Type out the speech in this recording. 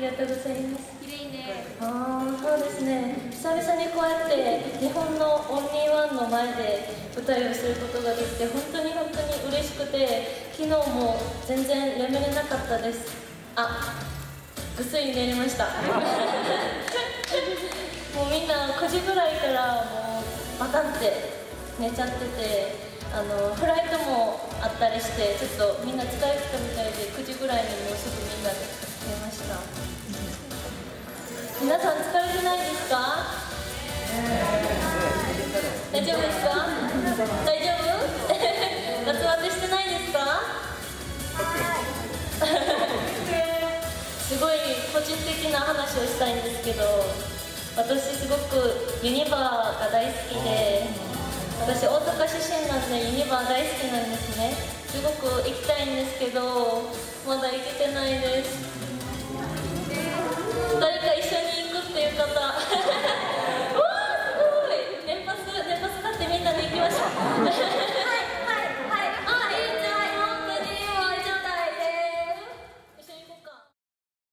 りがとうございます。 綺麗ね。 そうですね。久々にこうやって日本のオンリーワンの前で舞台をすることができて本当に嬉しくて、昨日も全然眠れなかったです。ぐっすり寝れました。もうみんな9時ぐらいからもうバタンって寝ちゃってて、フライトもあったりしてちょっとみんな疲れてたみたいで9時ぐらいにもうすぐみんなで寝ました。皆さん疲れてないですか？大丈夫ですか？大丈夫？夏バテしてないですか？すごい個人的な話をしたいんですけど、私すごくユニバーが大好きで、私大阪出身なんでユニバー大好きなんですね。すごく行きたいんですけど、まだ行けて